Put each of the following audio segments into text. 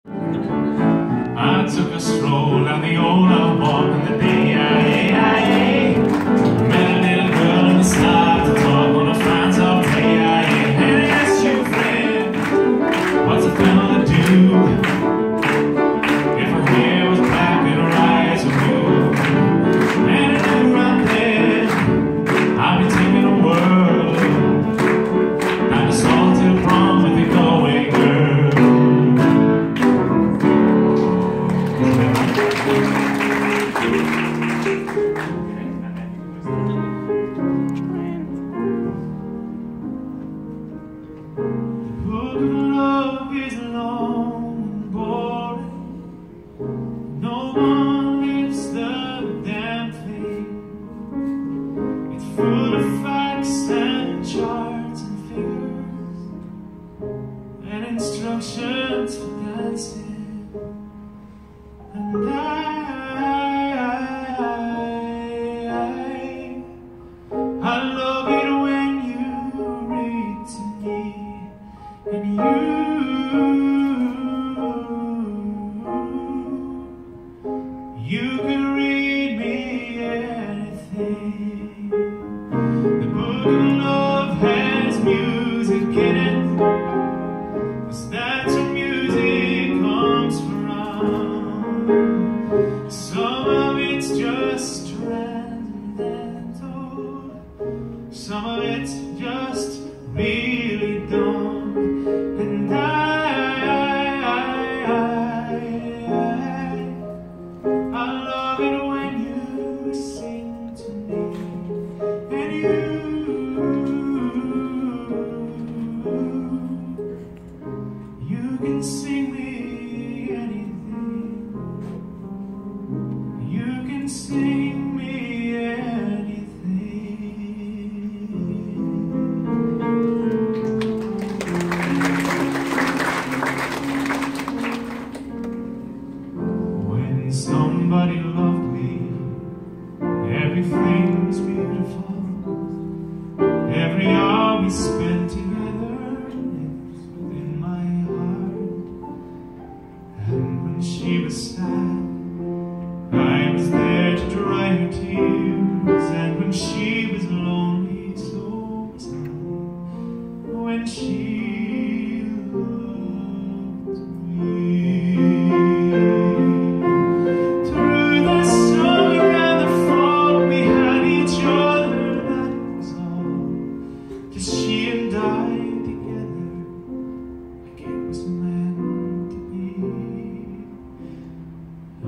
I took a stroll down the old walk in the day. Met a little girl and we stopped to talk on a fine soft day. And I asked you, friend, what's a fella to do if her hair was black and her eyes were blue? And I knew right then I'd be taking a whirl down the Salted Prom with the going girl. Love is long and boring. No one lives the damn thing. It's full of facts and charts and figures and instructions for dancing. And I love it when you read to me. And you can read me anything. The book of love has music in it, 'cause that's where music comes from. Some of it's just transcendental, some of it's just really dumb. And I love it when you sing to me. And you can sing me anything. You can sing me somebody loved me, everything's beautiful. Every hour we spent together lives within my heart. And when she was sad, I was there to dry her tears. And when she was lonely, so was I. When she loved me. She and I together, like it was meant to be.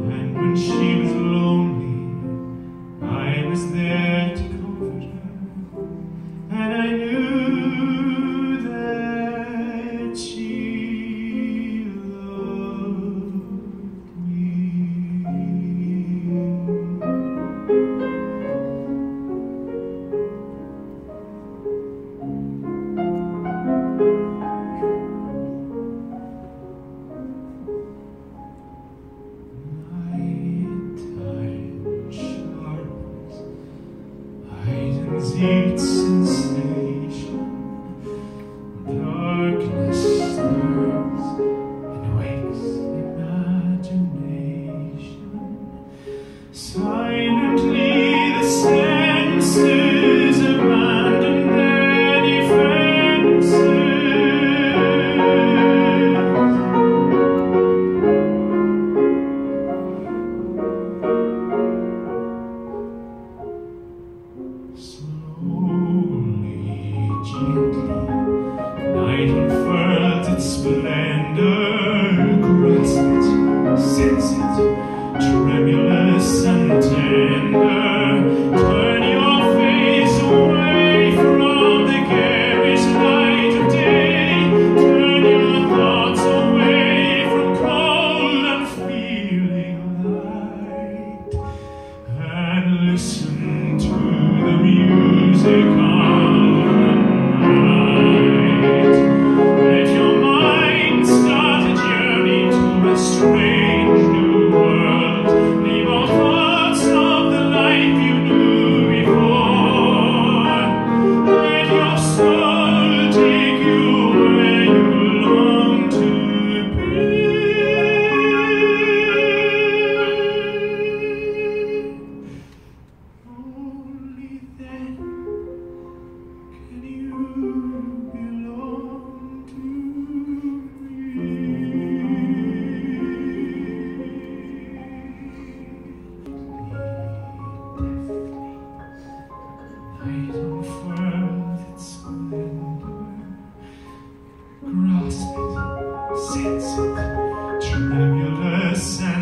tremulous